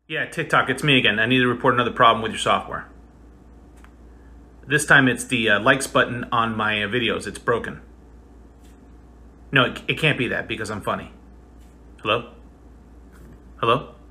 Yeah, TikTok, it's me again. I need to report another problem with your software. This time it's the likes button on my videos. It's broken. No, it can't be that because I'm funny. Hello? Hello?